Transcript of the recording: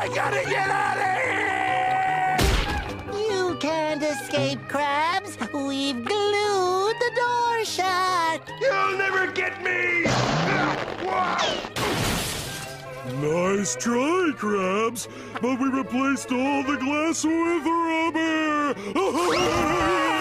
I gotta get out of here! You can't escape, Krabs. We've glued the door shut. You'll never get me! Nice try, Krabs, but we replaced all the glass with rubber.